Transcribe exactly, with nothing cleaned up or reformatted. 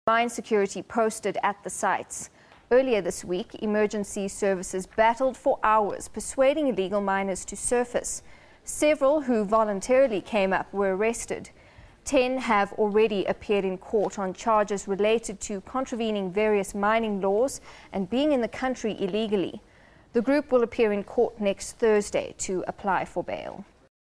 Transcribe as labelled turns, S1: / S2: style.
S1: Mine security posted at the sites. Earlier this week, emergency services battled for hours, persuading illegal miners to surface. Several who voluntarily came up were arrested. Ten have already appeared in court on charges related to contravening various mining laws and being in the country illegally. The group will appear in court next Thursday to apply for bail.